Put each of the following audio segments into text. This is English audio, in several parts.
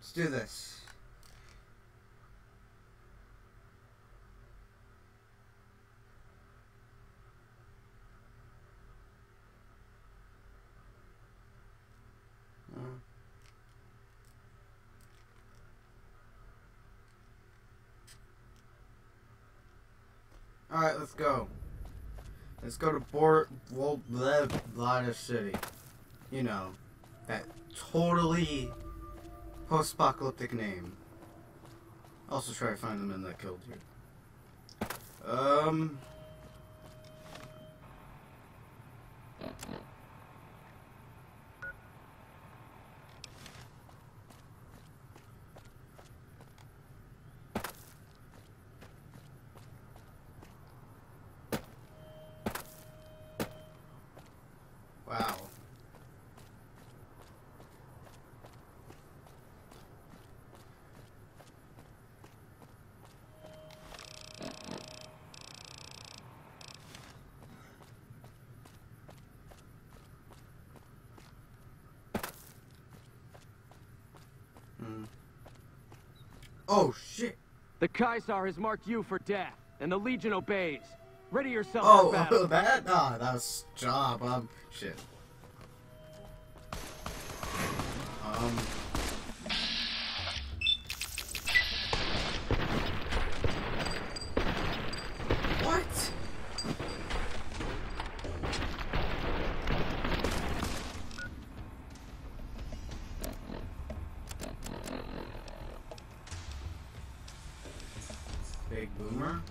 Let's do this. Alright, let's go. Let's go to Blada City. You know, that totally post-apocalyptic name. Also try to find the men that killed you. Wow. Oh, shit. The Caesar has marked you for death, and the Legion obeys. Ready yourself for battle. Oh, that? Nah, that was job. Shit. What? Big boomer?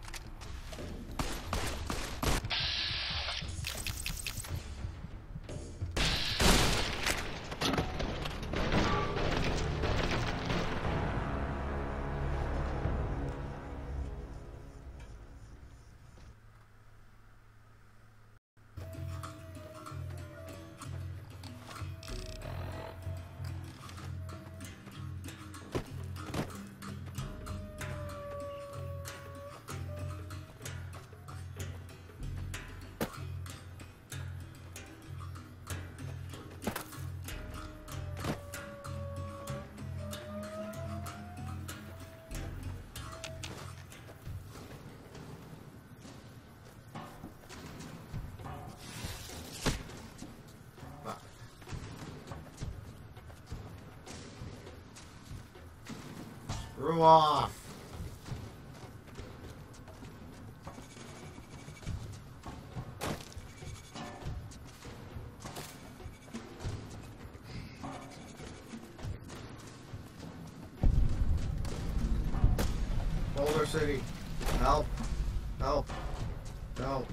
Screw off. Boulder City. Help. Help. Help.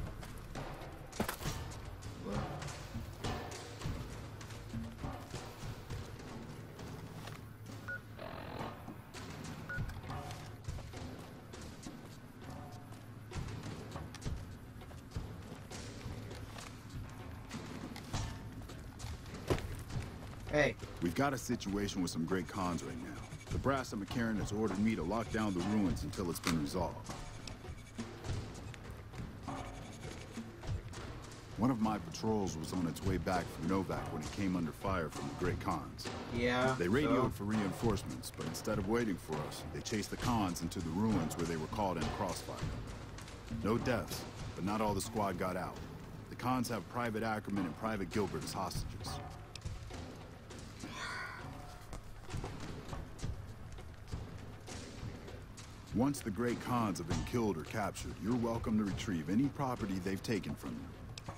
Hey. We've got a situation with some great cons right now. The Brass of McCarran has ordered me to lock down the ruins until it's been resolved. One of my patrols was on its way back from Novak when it came under fire from the Great Khans. Yeah. They radioed for reinforcements, but instead of waiting for us, they chased the Khans into the ruins where they were caught in a crossfire. No deaths, but not all the squad got out. The Khans have Private Ackerman and Private Gilbert as hostages. Once the Great Khans have been killed or captured, you're welcome to retrieve any property they've taken from you.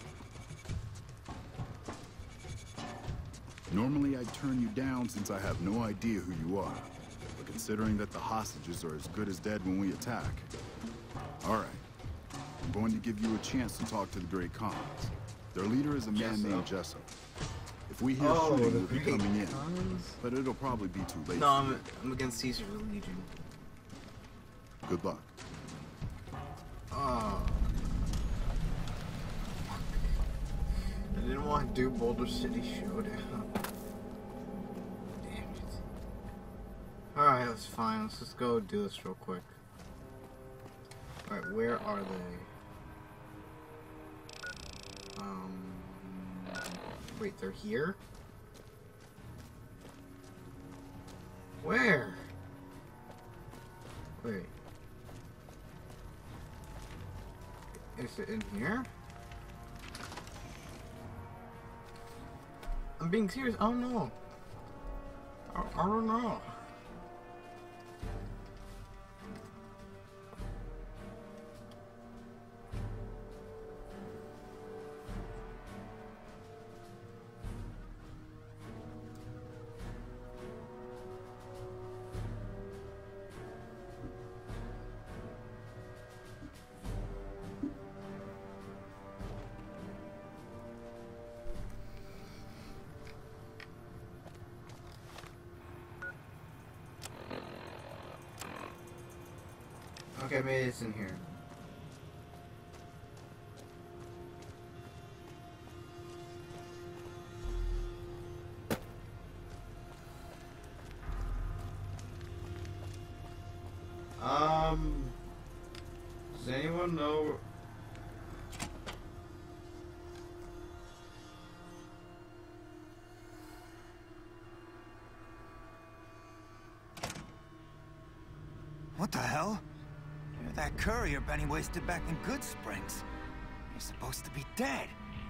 Normally I'd turn you down since I have no idea who you are. But considering that the hostages are as good as dead when we attack... Alright. I'm going to give you a chance to talk to the Great Khans. Their leader is a man named Jesso. If we hear shooting, we'll be coming in. But it'll probably be too late. No, I'm against Caesar's Legion. Good luck. Oh. I didn't want to do Boulder City Showdown. Damn it. Alright, that's fine. Let's just go do this real quick. Alright, where are they? Wait, they're here? Where? Wait. Is it in here? I'm being serious. Oh no. I don't know. Okay, maybe it's in here. Does anyone know? What the hell? You're that courier Benny wasted back in Good Springs. You're supposed to be dead.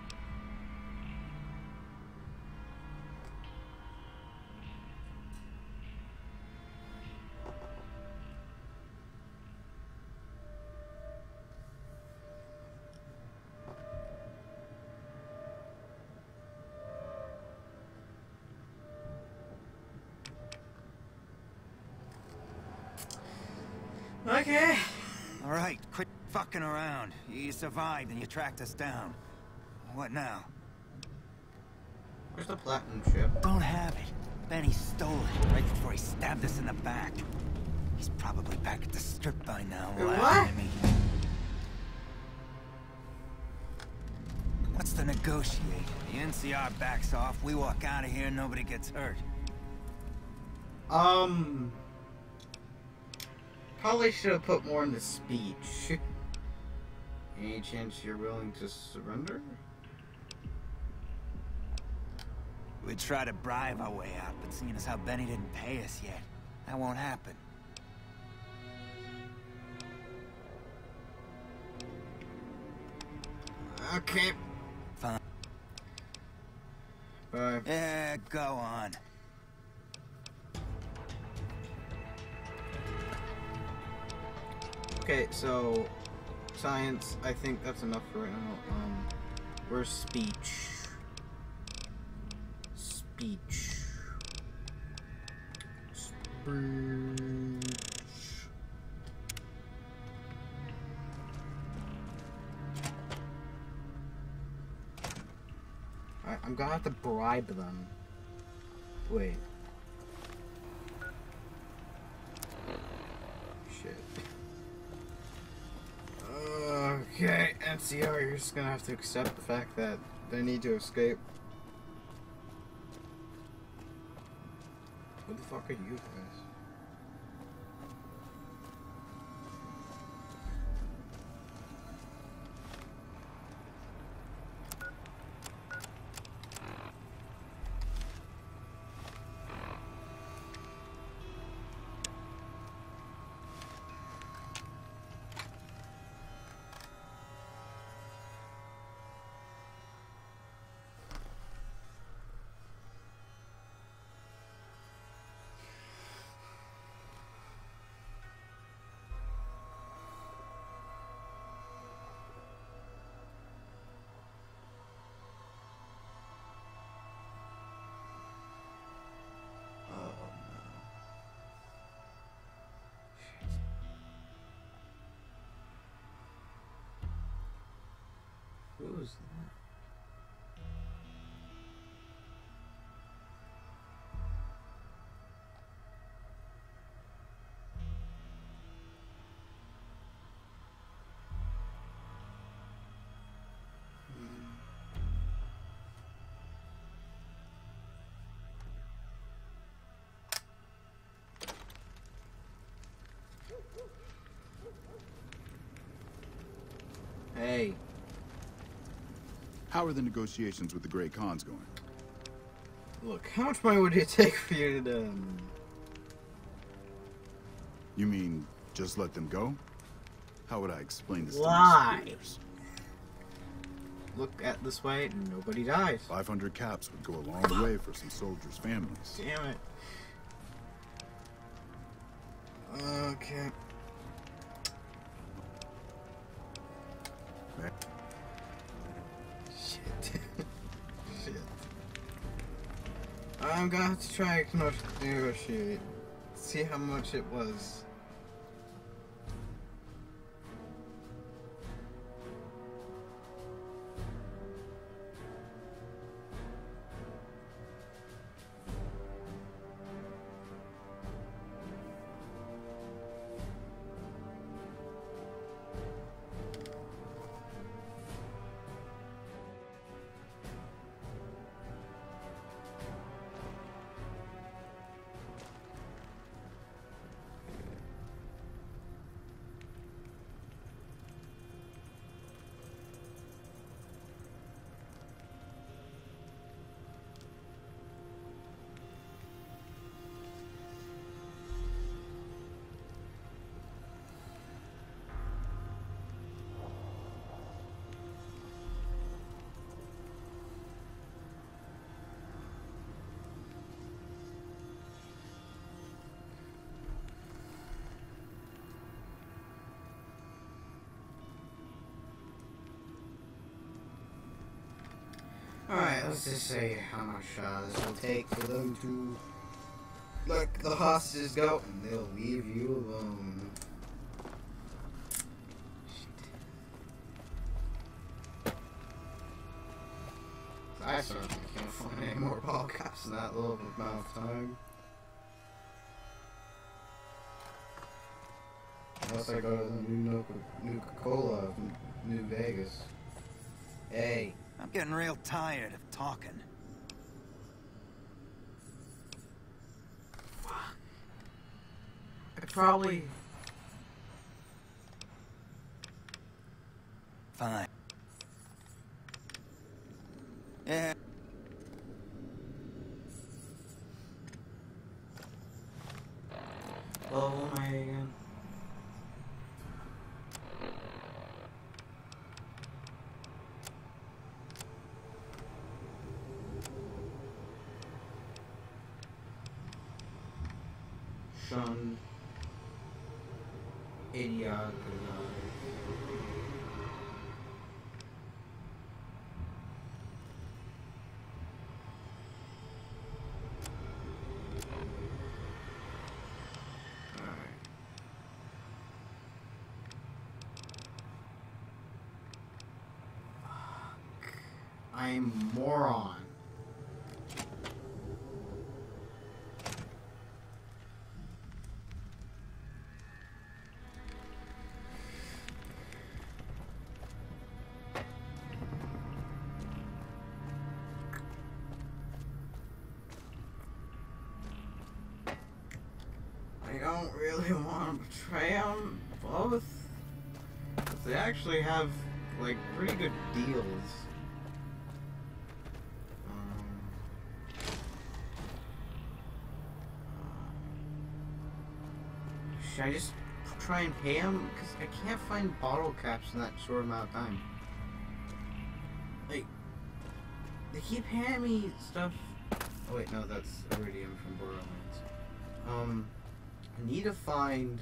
Okay. All right, quit fucking around. You survived and you tracked us down. What now? Where's the platinum chip? Don't have it. Benny stole it right before he stabbed us in the back. He's probably back at the strip by now, Wait, laughing at me. What's the negotiate? The NCR backs off, we walk out of here, nobody gets hurt. Probably should have put more in the speech. Any chance you're willing to surrender? We'd try to bribe our way out, but seeing as how Benny didn't pay us yet, that won't happen. Okay. Fine. Bye. Yeah, go on. Okay, so science, I think that's enough for right now. Where's speech? Speech. Alright, I'm gonna have to bribe them. Wait. Shit. Okay, NCR, you're just gonna have to accept the fact that they need to escape. Who the fuck are you guys? Who was that? Hey. How are the negotiations with the Great Khans going? Look, how much money would it take for you to You mean, just let them go? How would I explain this Why? to my superiors? Look at this way and nobody dies. 500 caps would go a long way for some soldiers' families. Damn it. Okay. Man. Shit. Shit. I'm gonna have to try to negotiate. See how much it was. Alright, let's just say how much this will take for them to let the hostages go and they'll leave you alone. Shit. I certainly can't find any more ball caps in that little amount of time. Unless I go to the new Nuka-Cola of New Vegas. Hey. I'm getting real tired of talking. I probably... Fine. Yeah. Oh my god. Shun Idiot. I'm a moron. I don't really want to betray them both. But they actually have, like, pretty good deals. Should I just try and pay them? Because I can't find bottle caps in that short amount of time. Like, they keep handing me stuff. Oh wait, no, that's Iridium from Borderlands. I need to find...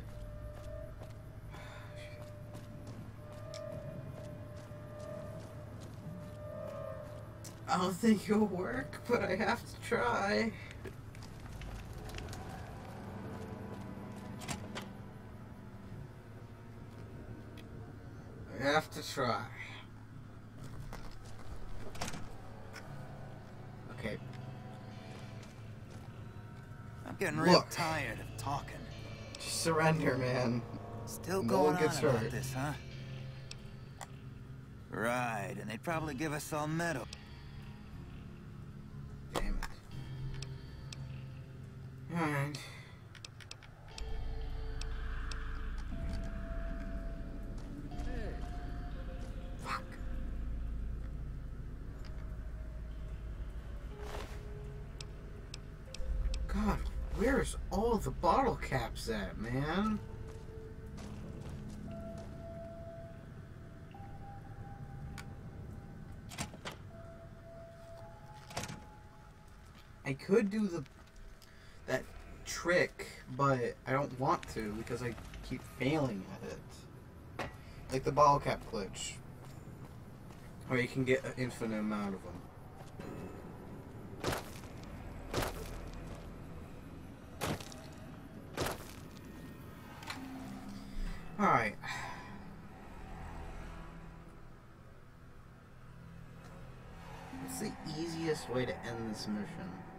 I don't think it'll work, but I have to try. I have to try. Okay. I'm getting real tired of talking. Just surrender, man. Still No going one on gets about hurt. this, huh? Right, and they'd probably give us all medal. Damn it. Alright. Fuck. God, where Where's all the bottle caps at, man? I could do that trick, but I don't want to because I keep failing at it. Like the bottle cap glitch, where you can get an infinite amount of them. Alright. What's the easiest way to end this mission?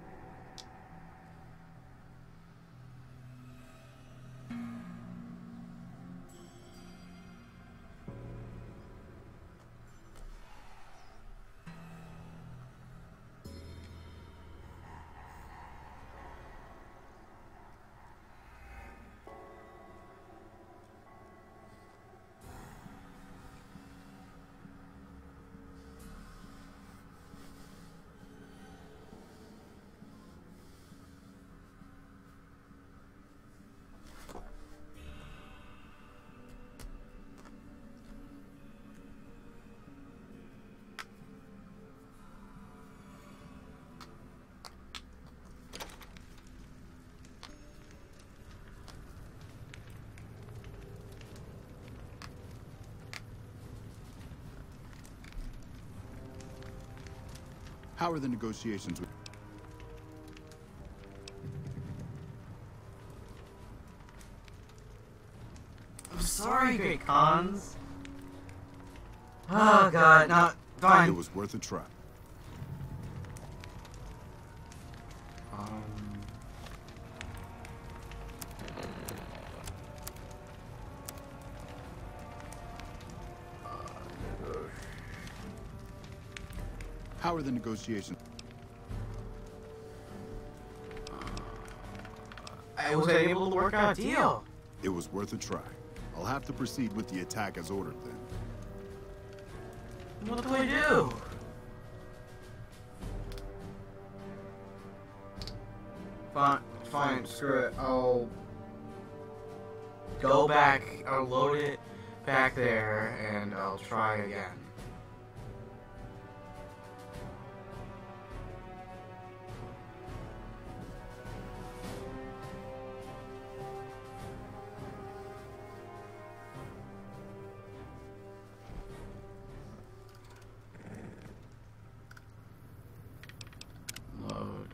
How are the negotiations with... I'm sorry, Great Khans. Oh god, not fine. It was worth a try. How are the negotiations? I was able to work out a deal. It was worth a try. I'll have to proceed with the attack as ordered then. What do I do? Fine, screw it. I'll go back, I'll load it back there, and I'll try again. Load.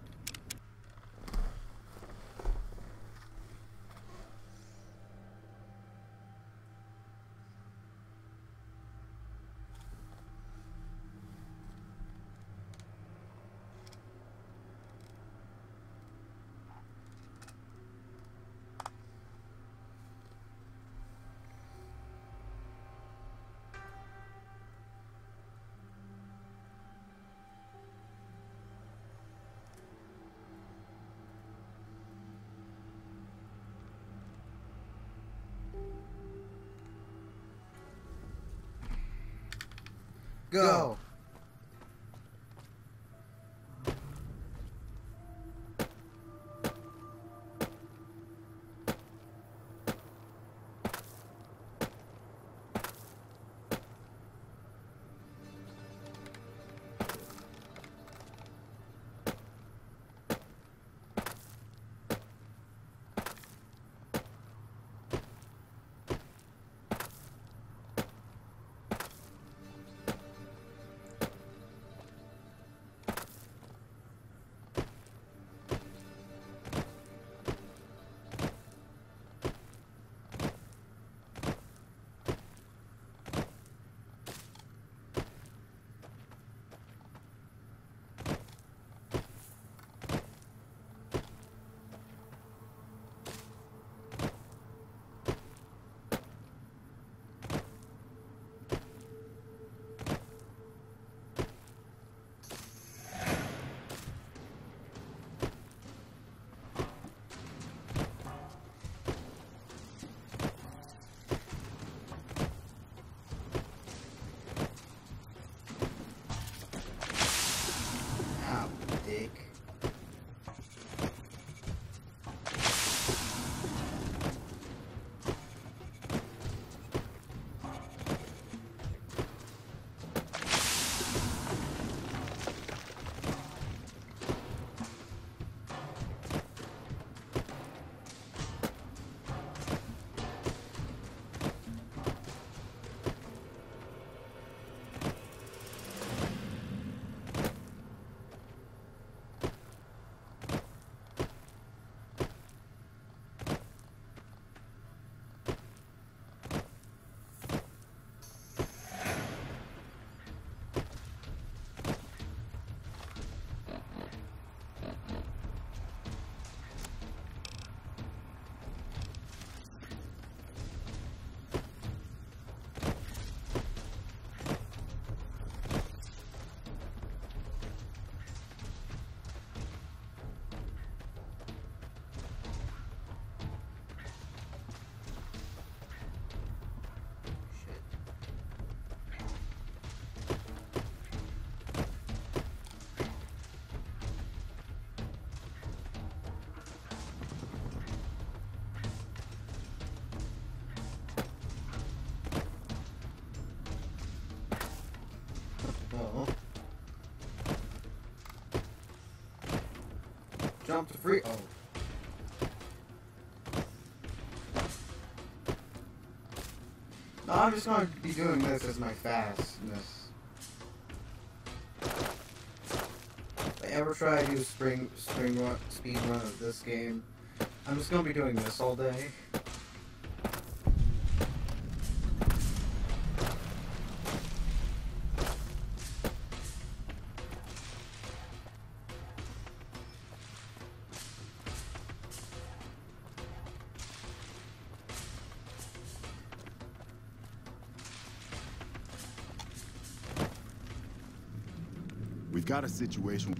Go. Oh. Jump to free. Oh. No, I'm just going to be doing this as my fastness. If I ever try to do speed run of this game, I'm just going to be doing this all day. We've got a situation.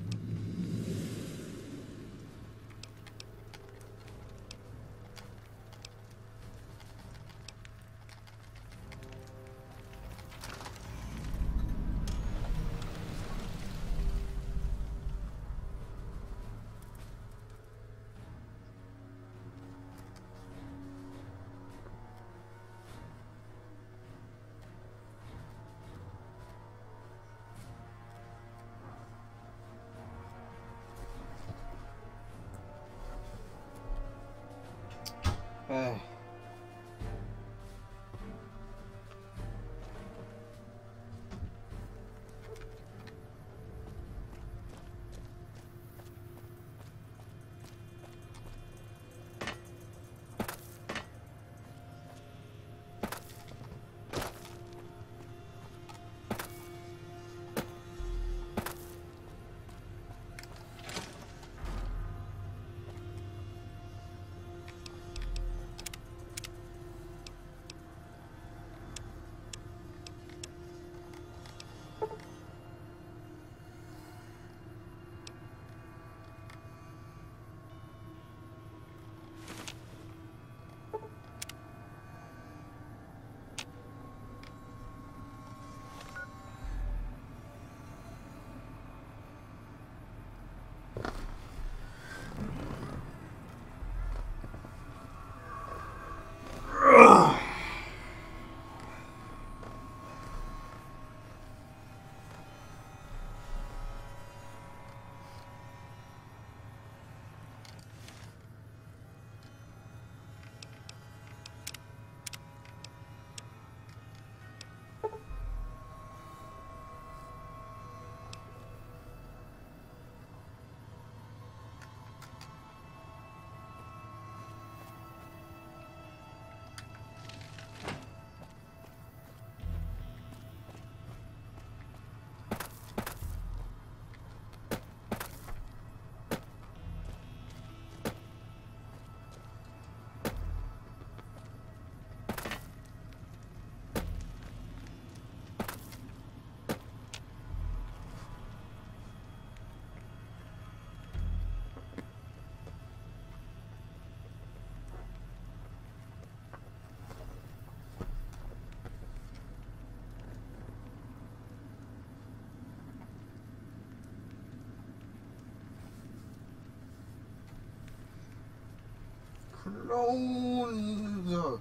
Clones.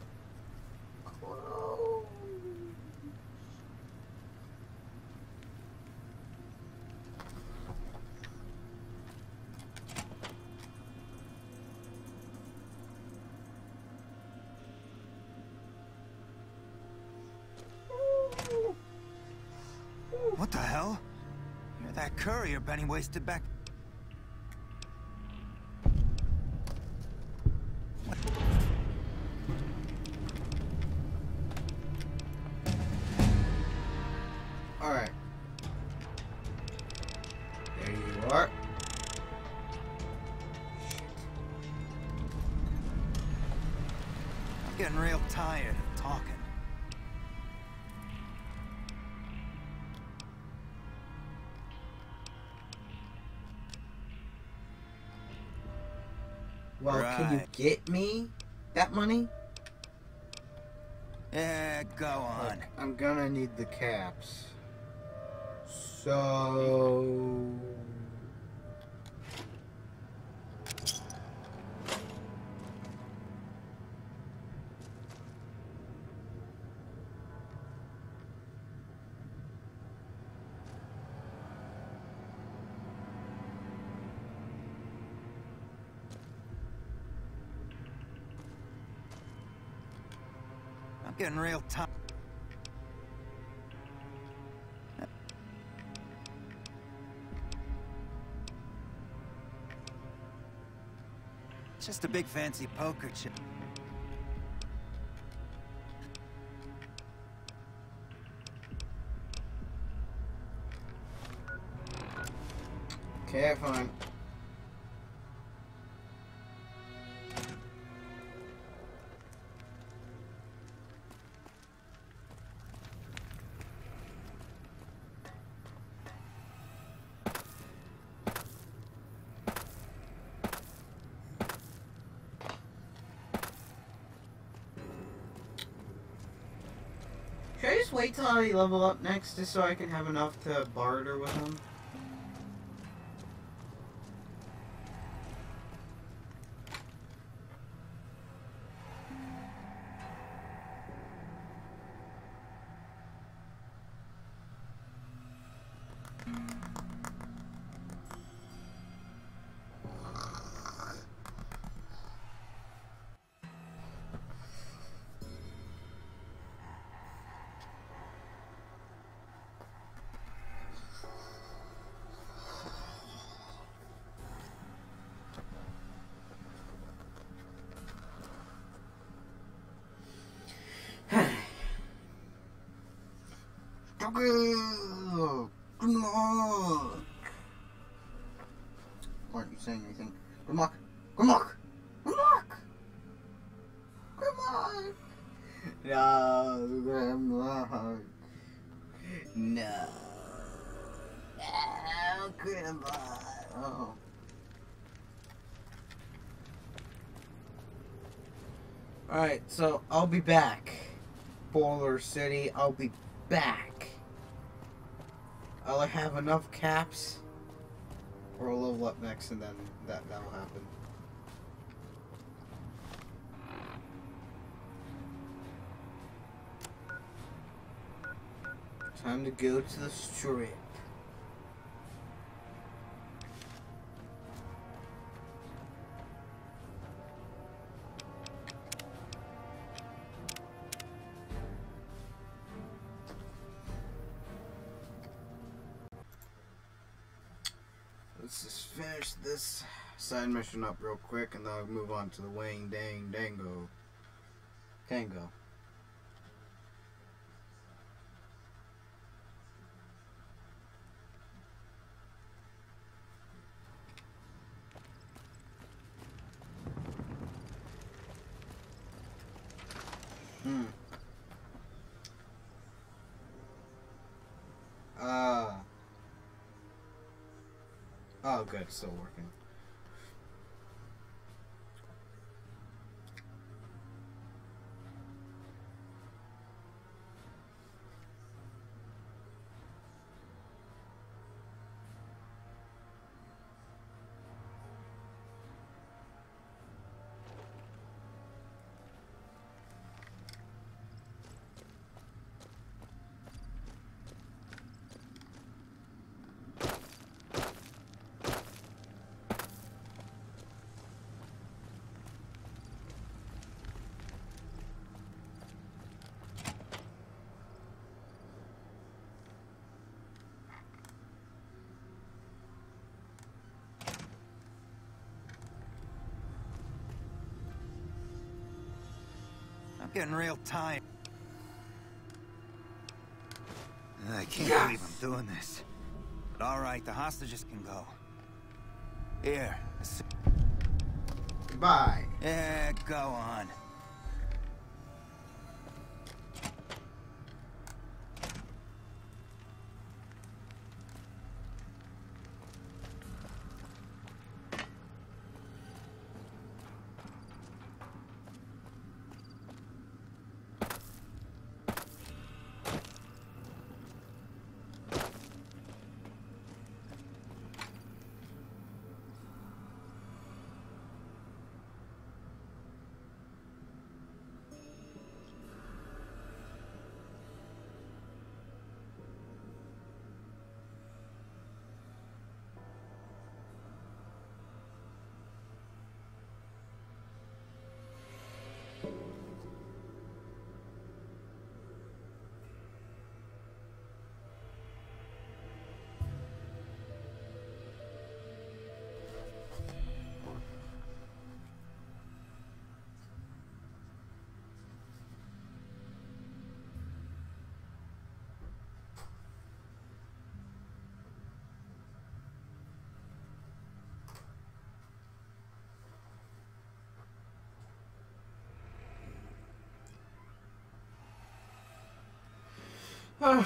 What the hell? You're that courier Benny wasted back. Alright. There you are. I'm getting real tired of talking. Well, can you Right. get me that money? Yeah, go on. Like, I'm gonna need the caps. So... Getting real tired. Just a big fancy poker chip. Okay, fine. Should I just wait till I level up next just so I can have enough to barter with him? Good luck. Why aren't you saying anything? Good luck. Good luck. Good luck. Good luck. No, good luck. No. No, good luck. Oh. Alright, so I'll be back. Boulder City, I'll be back. I'll have enough caps, or I'll level up next, and then that'll happen. Time to go to the strip. Let's just finish this side mission up real quick, and then I'll move on to the Wang Dang Dango. Tango. Oh, good. It's still working. I'm getting real tired. I can't believe I'm doing this. But all right, the hostages can go. Here. Goodbye. Yeah, go on. I'm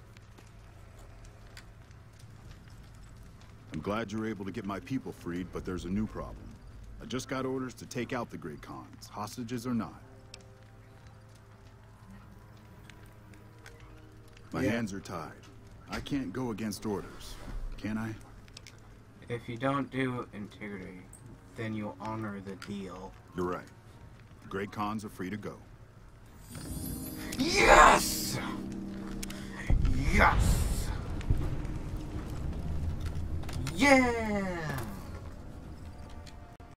glad you're able to get my people freed, but there's a new problem. I just got orders to take out the Great Khans, hostages or not. My hands are tied. I can't go against orders, can I? If you don't do integrity, then you'll honor the deal. You're right. The Great Khans are free to go. Yes! Yes! Yeah!